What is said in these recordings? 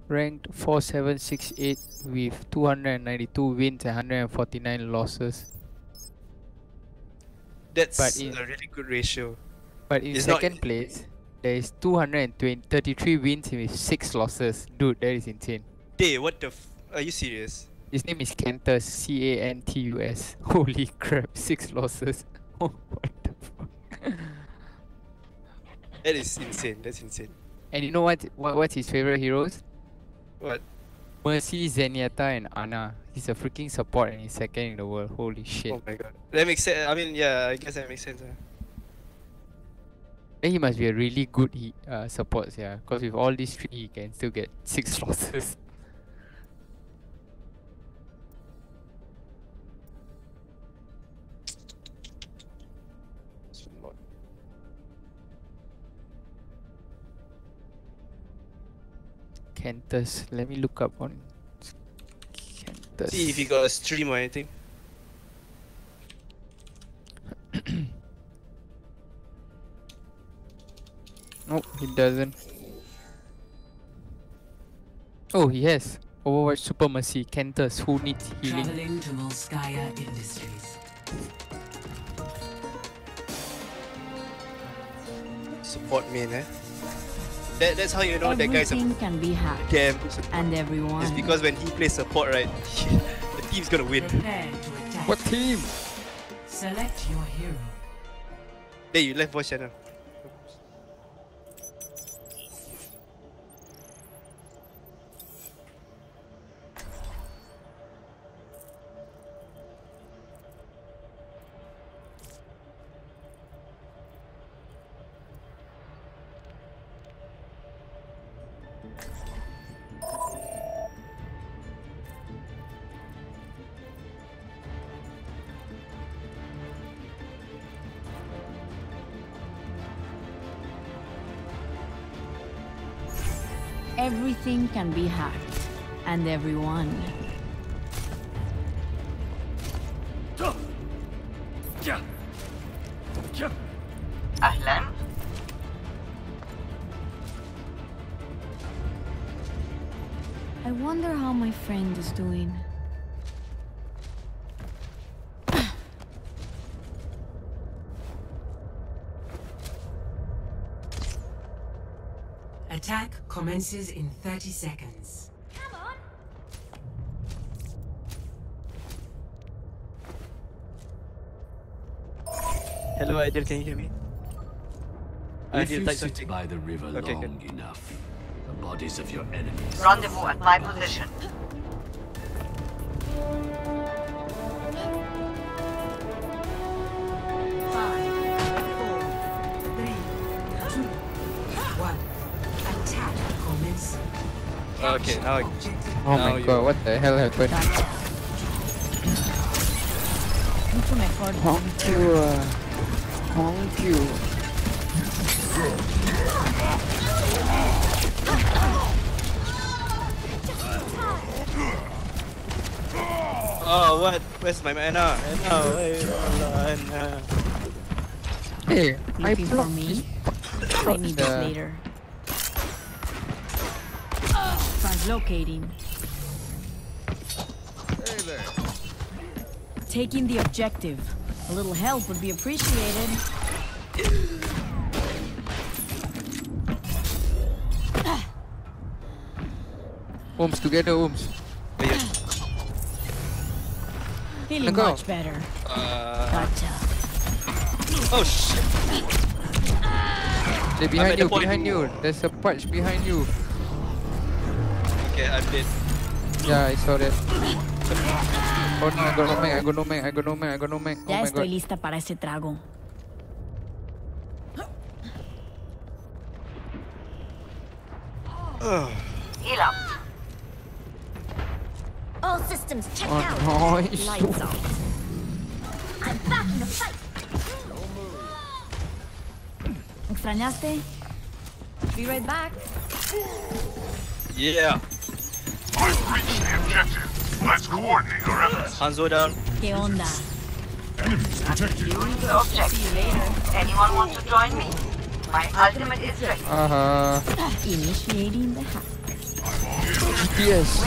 Ranked 4768 with 292 wins and 149 losses. That's a really good ratio. But in second place, there is 233 wins with 6 losses. Dude, that is insane. Hey, what the are you serious? His name is Cantus, C-A-N-T-U-S. Holy crap, 6 losses. Oh, what the fuck? That is insane, that's insane. And you know what's his favorite heroes? What? Mercy, Zenyatta, and Ana. He's a freaking support and he's second in the world. Holy shit. Oh my god. That makes sense. I mean, yeah, I guess that makes sense. Then he must be a really good support, yeah. Because with all these 3, he can still get 6 losses. Cantus, let me look up on Cantus. See if he got a stream or anything. Nope, he doesn't. Oh, he has. Overwatch Super Mercy, Cantus, who needs healing? Traveling to Volskaya Industries. Support main, eh? That's how you know that guy's a can be hacked, damn and everyone. It's because when he plays support, right, the team's gonna win. What team? Select your hero. Hey, you left voice channel. Everything can be hacked, and everyone. أهلا. I wonder how my friend is doing. Attack commences in 30 seconds. Come on. Hello, Idil, can you hear me? If you sit by the river long enough, the bodies of your enemies... Rendezvous at my position. Okay, now oh my god, what the hell happened? Mucho mejor. Honk you. Oh, what? Where's my mana? Hey, Looking for me? I need this later. Translocating. Hey there. Taking the objective. A little help would be appreciated. Ooms, together, Ooms. Feeling much better. Gotcha. Oh shit! They're behind you. There's a patch behind you. Okay, I'm dead. Yeah, I saw that. Oh no, I got no mag. Ya estoy lista para ese trago. Heal up. All systems checked out. Nice. Lights off. I'm back in the fight. ¿Extrañaste? Be right back. Yeah. I've reached the objective. Let's coordinate our efforts. Hanzo down. ¿Qué onda? Enemies detected. The objective. Anyone want to join me? My ultimate is ready. Initiating the hack. Yes.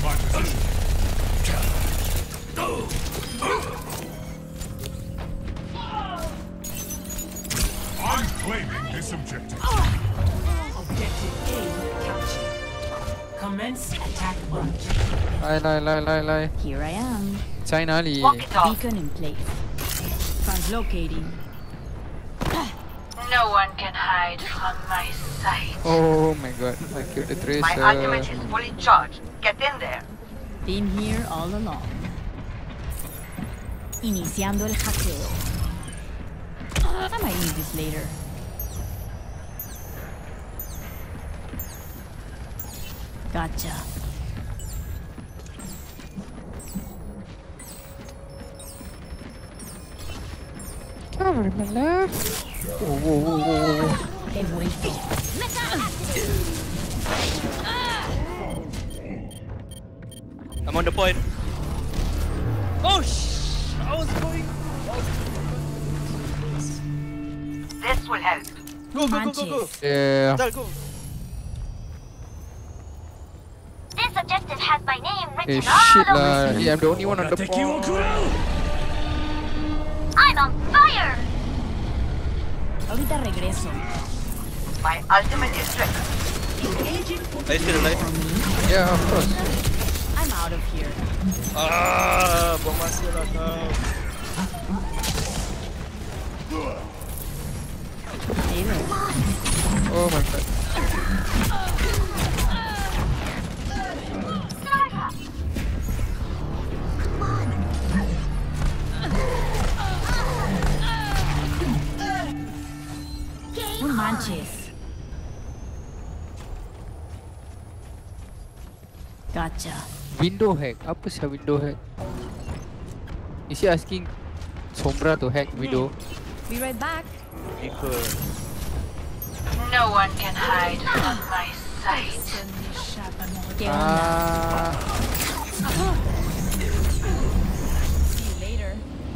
I'm claiming this objective. Objective A captured. Commence attack launch. 来 Here I am. 在哪里 Walk it off. Beacon in place. Translocating. No one can hide from my sight. Oh my god, I killed the My ultimate tracer. is fully charged. Get in there. Been here all along. Iniciando el hackeo. I might need this later. Gotcha. Cover my left. Whoa. He vuelto. I'm on the point. Oh I was going. This will help. Go. Manches. Yeah. Dal, go. This objective has my name Hey, written all shit over lah. it. Yeah, I'm the only one on the point. I'm on fire! Ahorita regreso. My ultimate is ready. Are you still alive? Yeah, of course. I'm out of here. Buang masa lah kau. Later. Oh my god. No manches. Gotcha. Window hack. Apa sih window hack? Is he asking Sombra to hack window? Be right back. Ikut. No one can hide from my sight. ¿Qué onda? See you later.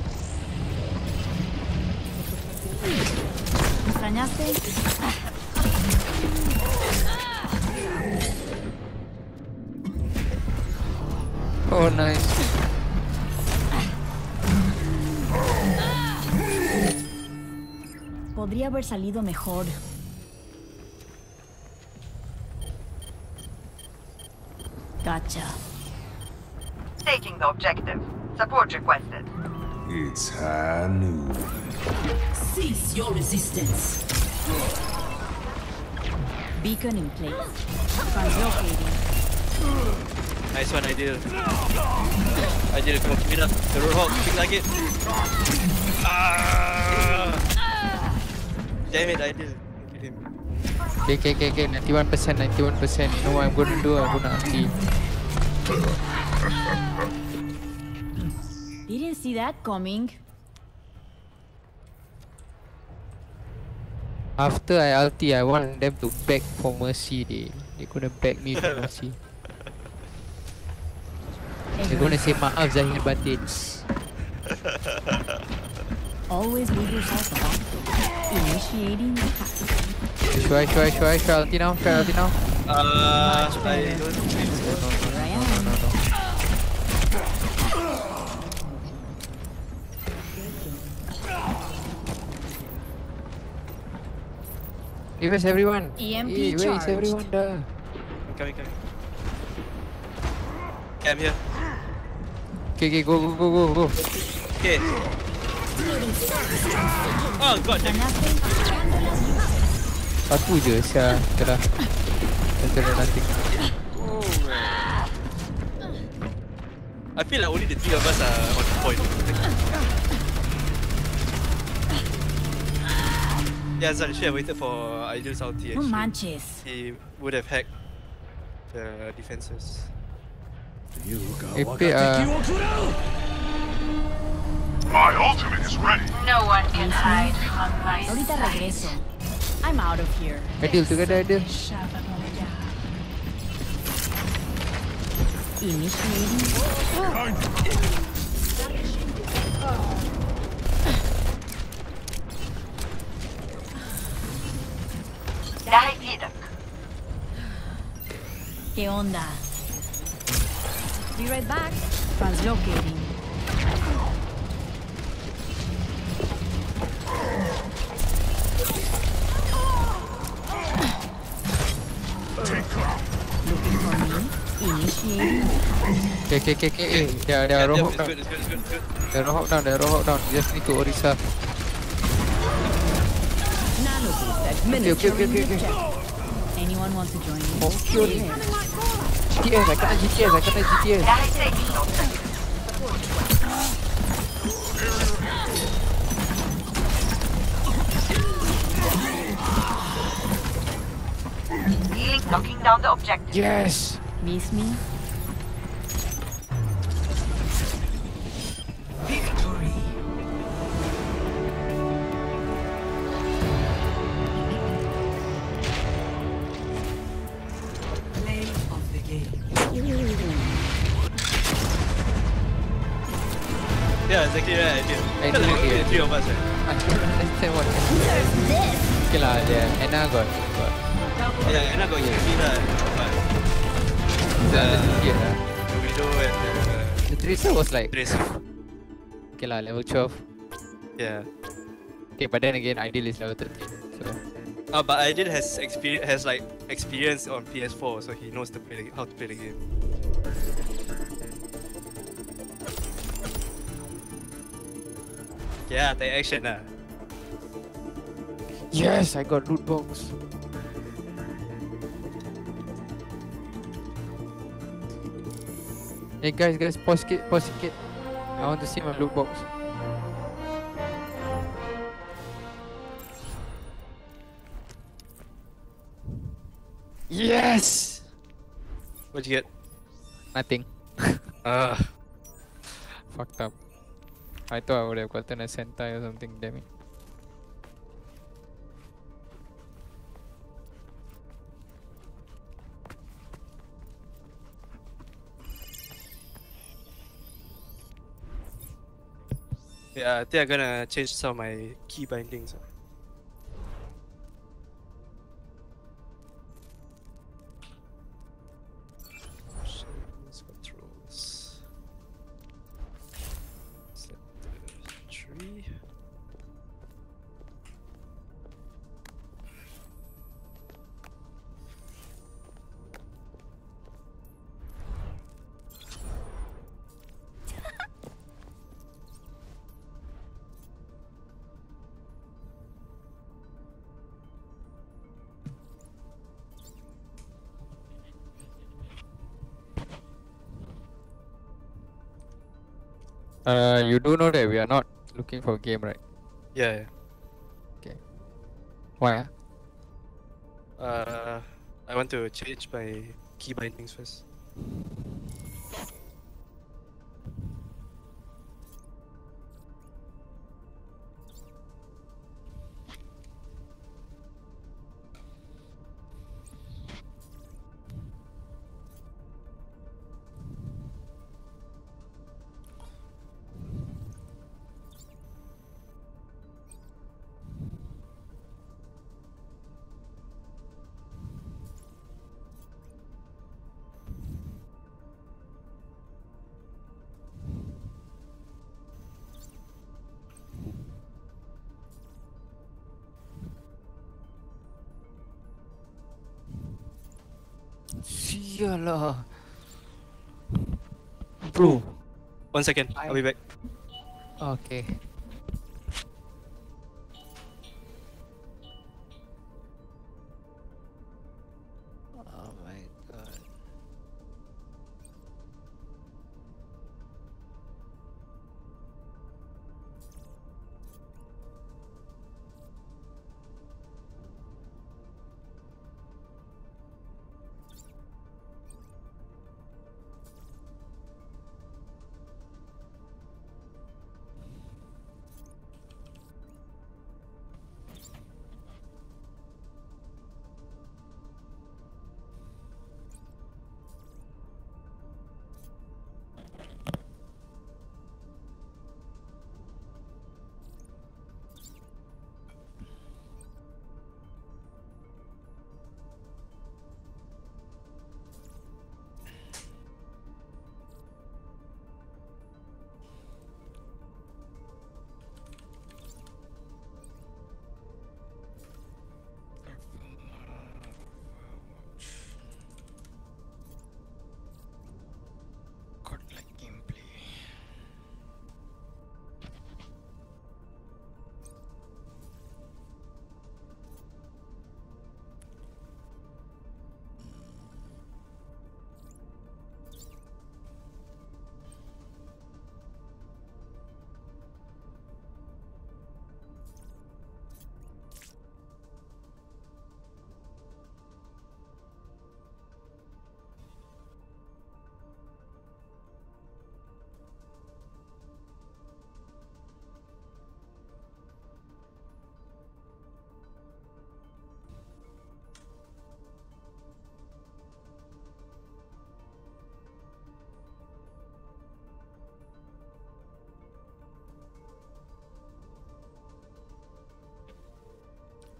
¿Me extrañaste? Oh nice. Podría haber salido mejor. Gotcha. Taking the objective. Support requested. It's high noon. Cease your resistance. Beacon in place. Translocating. Nice one, Ideal. Ideal, kau give it up. The Roadhog, kick lagi. Damn it, Ideal. Kill him. Okay. 91%. You know what I'm gonna do? I'm gonna ulti. Didn't see that coming. After I ulti, I want them to beg for mercy. They couldn't beg me for mercy. They're gonna say maaf Zahir Batin. Always leave yourself alone. Initiating the hack. Should I ulti now? I don't think so. Here I am. No. Where's everyone? EMP Hey, where is charged. everyone there? I'm coming. Okay, I'm here. Okay, go. Okay. Oh god damn it. Satu je, Syah. Dah. Nothing. I feel like only the three of us are on point. Yeah, Zan should have waited for Ideal's ulti No actually. manches. He would have hacked the defenses. My ultimate is ready. No one can hide from my Ahorita sight. regreso. I'm out of here. Ideal together, Ideal. Initiating. Dahil tidak. ¿Qué onda? Be right back. Translocating. Looking for me? Initiating. Okay. They are Yep, roll it's down. good, it's good, it's good, it's good. They roll down. You just need to Orisa. Nanoboost administering Okay. the objective. Anyone want to join me? Okay. Yeah. GTS, I kena GTS. Knocking down the objective. Yes! Miss me? Victory. Play of the game. Yeah, exactly right. I did. I Because did, like, yeah. the three of us, right? I don't understand what Okay lah, yeah. Anna got Yeah, and I got Yuki lah. But the GTS lah. the Widow and The Tracer was like, Tracer. okay lah, level 12. Yeah. Okay, but then again, Ideal is level 13. So, But Aidil has experience on PS4, so he knows how to play the game. Yeah, take action lah. yes, I got loot box. Hey guys, pause it. I want to see my loot box. Yes! What'd you get? Nothing. Fucked up. I thought I would have gotten a Sentai or something, damn it. Yeah, I think I'm gonna change some of my key bindings. Options, controls. Set the tree. You do know that we are not looking for a game, right? Yeah. Why? I want to change my key bindings first. Sialah. Bro. 1 second, I'll be back. Okay. Oh my god.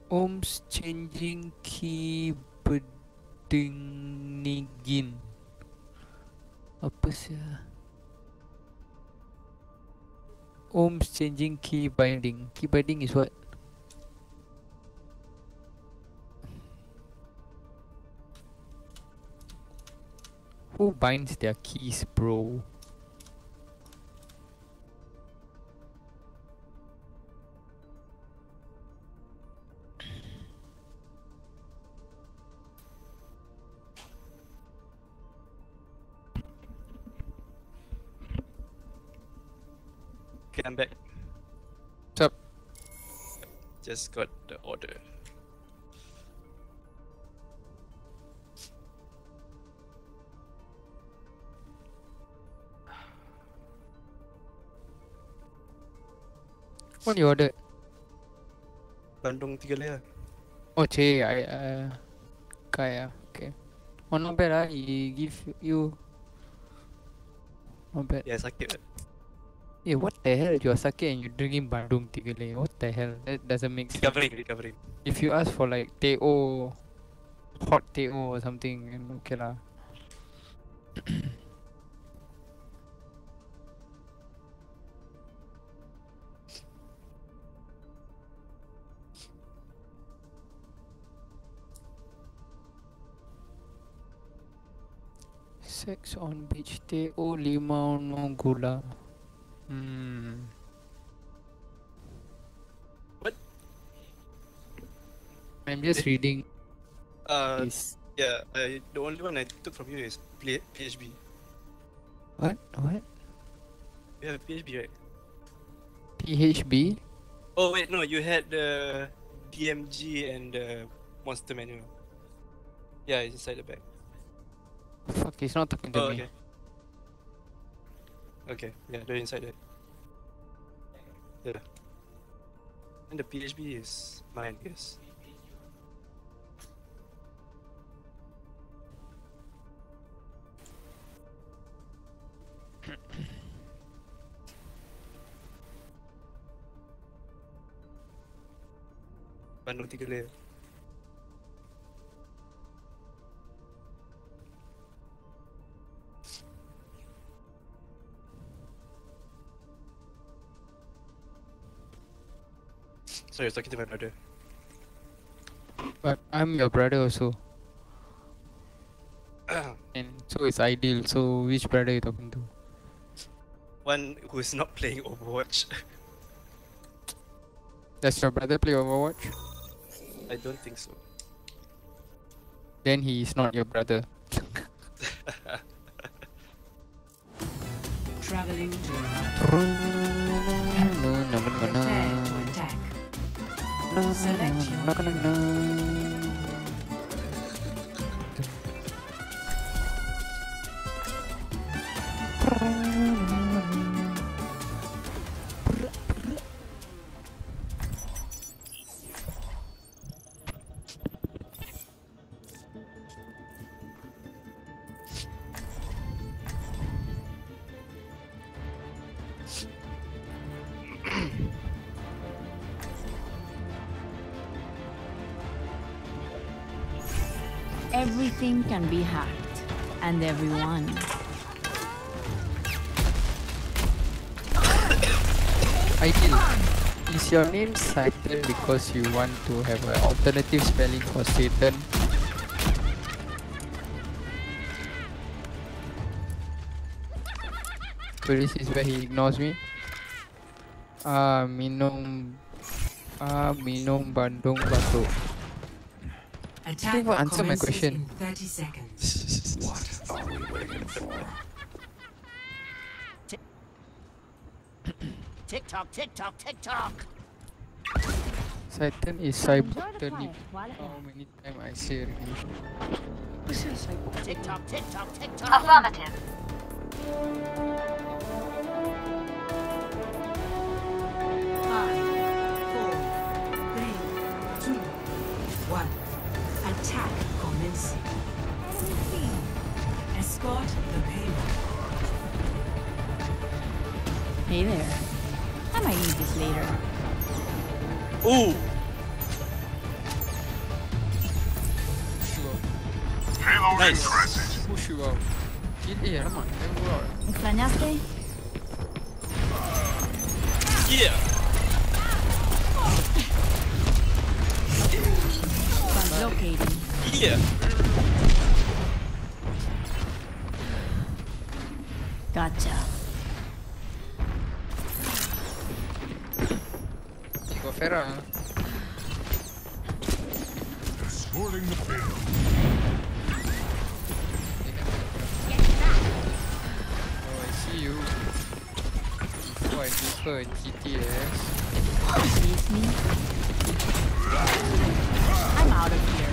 Ohms changing key berdingin. Apa sih? Ohms changing key binding. Key binding is what? Who binds their keys, bro? Okay, I'm back. What's up? Just got the order. What you ordered? Bandung 3 layer. Oh, Che, Kaya, okay. Oh, not bad, he give you. Not bad. Yeah, sakit. Hey, what the hell? You're sake and you're drinking Bandung Tigale. What the hell? That doesn't make sense. Recovering. If you ask for like teh-o, hot teh-o or something, then okay lah. Sex on beach, teh-o, limau, no gula. What? I'm just reading. Yeah, the only one I took from you is PHB. What? You have PHB, right? PHB? Oh wait, no, you had the DMG and the Monster Manual. Yeah, it's inside the bag. Fuck, he's not talking to Oh, me. okay. Okay, yeah, they're inside there. Yeah. And the PHB is mine, I guess. Bandung 3 layer. Sorry, I was talking to my brother. But I'm your brother also. And so it's ideal. So which brother you talking to? One who's not playing Overwatch. Does your brother play Overwatch? I don't think so. Then he is not your brother. Traveling to attack. Select your Everything can be hacked, and everyone. Ideal. Is your name Satan because you want to have an alternative spelling for Satan? So this is where he ignores me. Minum Bandung Batu. attack. Can you answer my question? In 30 seconds. What are we waiting for? Tick tock, tick tock, tick tock. Satan is Cyberton. How many times I say already? This is Cyberton. Tick tock, tick tock, tick tock. Affirmative. Five, 4, 3, 2, 1. Attack commencing. Escort the payload. Hey there. I might need this later. Ooh! Reloading Nice. transit. Push you out. Alamak. Never go out. ¿Me extrañaste? Yeah. Translocating. Yeah. Gotcha. Go Pharah. Escorting the payload. Oh, I see you. Before I give her a GTS. Leave me. I'm out of here.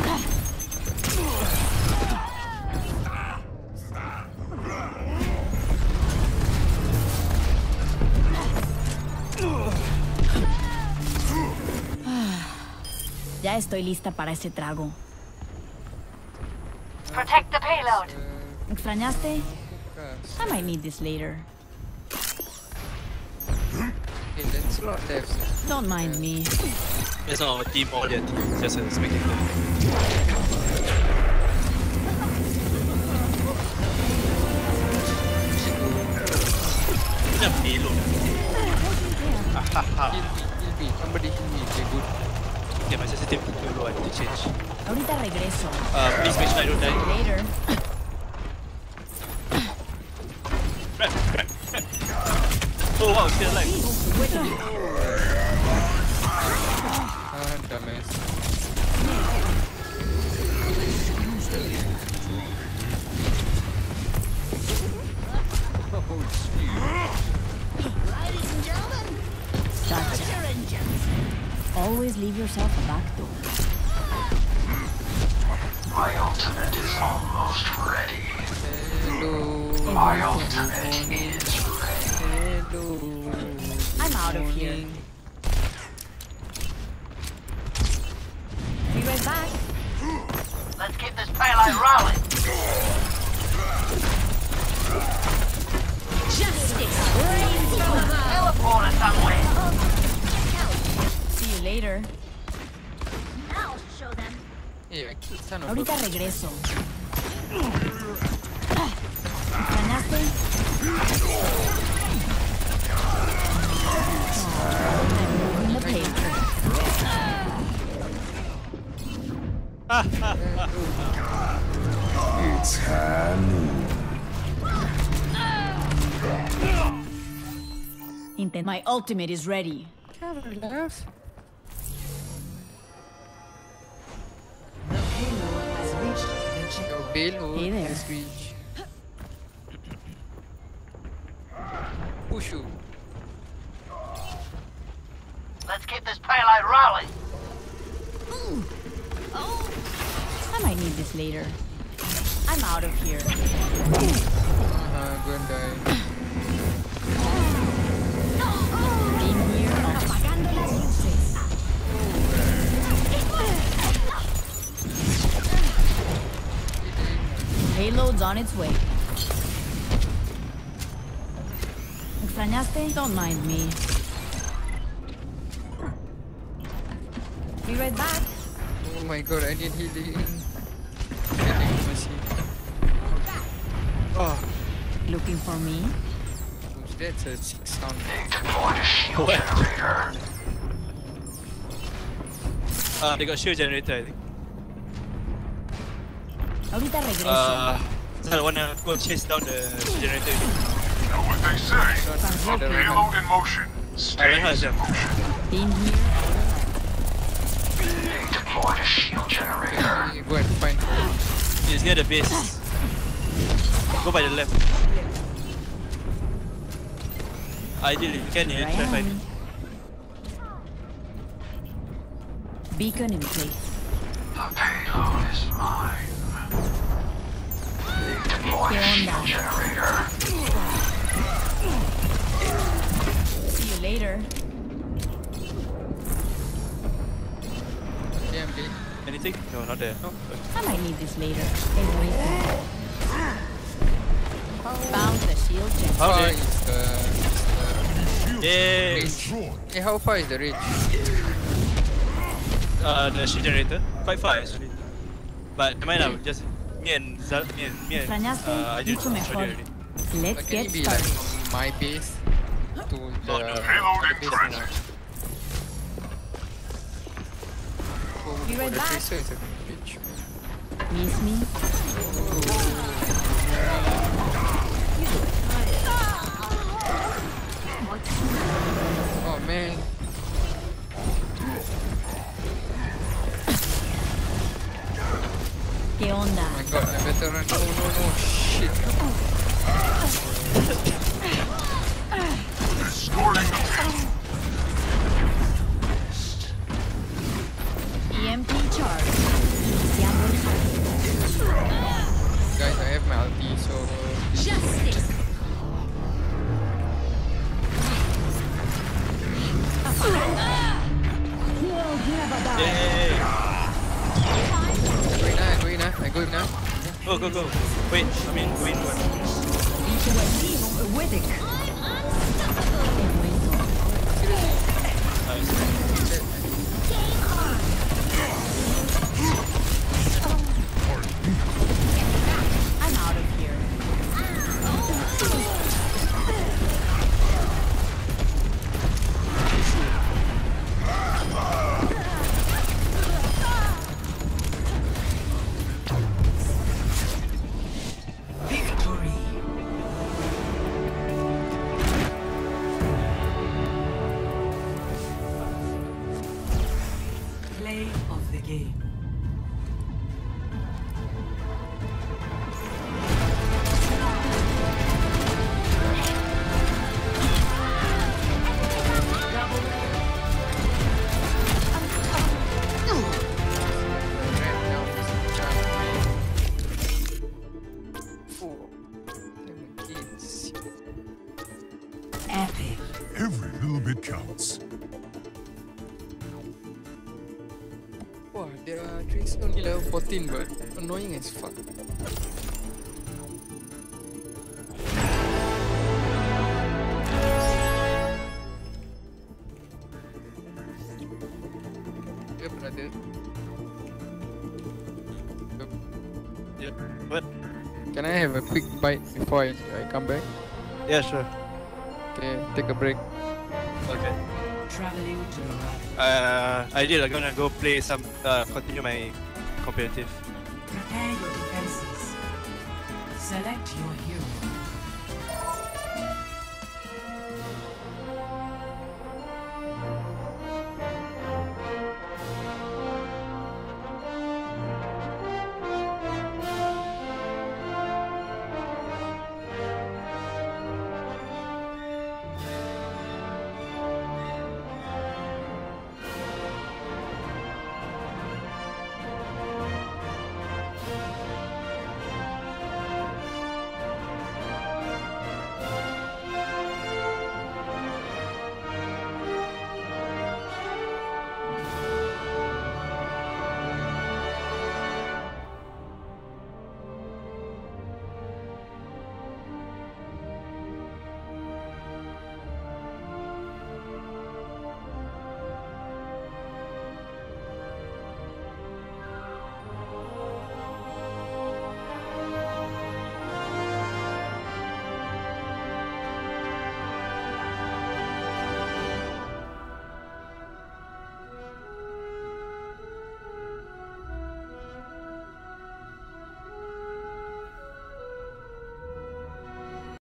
Ya estoy lista para ese trago. Protect the payload. ¿Me extrañaste? I might need this later. Okay, let's not left. Don't mind me. It's not a team or their team, just a spectator. It's a payload. Heal me. Somebody heal me. Okay, good. Okay, my sensitivity too low, I need to change. Ahorita regreso. Please make sure I don't die. Later. Oh wow, still alive. Ah, dumbass. Gotcha. Always leave yourself a back door. My ultimate is almost ready. Hello. My ultimate is ready. Hello. I'm out of here. Be right back. Let's keep this payload rolling. Justice. Teleporter somewhere. See you later. I'll show them. Yeah, I killed son of a Ahorita regreso. ¿Ganaste? I'm the paper. It's Hanu. My ultimate is ready. left. The payload has reached the checkpoint. Your payload Hey there. is reach. Push you. Let's keep this payload rolling. I might need this later. I'm out of here. Go and die. Being here. Apagando las luces. Payload's on its way. ¿Extrañaste? Don't mind me. Be right back. Oh my god, I need healing. Healing machine. Oh, Looking for me? that's a 6 sound. Deploy a shield generator. They got shield generator, I think. Ahorita regreso. So I wanna go chase down the shield generator. Know what they say? Payload in motion. Stay in motion. Being here. Deploy a shield generator. Go and find. It's near the base. Go by the left. Ideally, you can Here I try find am. it. Beacon in place. The payload is mine. Deploy a ¿Qué shield onda? generator. See you later. TMD. Anything? No, not there. No. I might need this later. Everything. Found the shield How gen. far Okay. is the Yeah. range? Hey, how far is the range? The shield generator. Quite far actually. But never mind, now, just Me and Extrañaste I did mucho show you mejor. already. Let's Can get it be like started. from my base to the Payload in base transit. Be right the back. tracer is a bitch. Miss me? Oh man. ¿Qué onda? Oh my god, I better run. No, shit. Escorting the payload. EMP charge. Iniciando el hack. Guys, I have my ulti, so Justice. Yay! I go in now. Go. Wait, I mean, wait, what? With it. I'm out of here. Victory. Play of the game. Epic. Every little bit counts. Wow, there are tracer only level 14, but annoying as fuck. Yep, brother. Yeah. What? Can I have a quick bite before I come back? Yeah, sure. Okay, take a break. Okay. Traveling to I'm gonna go play some, continue my competitive. prepare your defenses. Select your hero.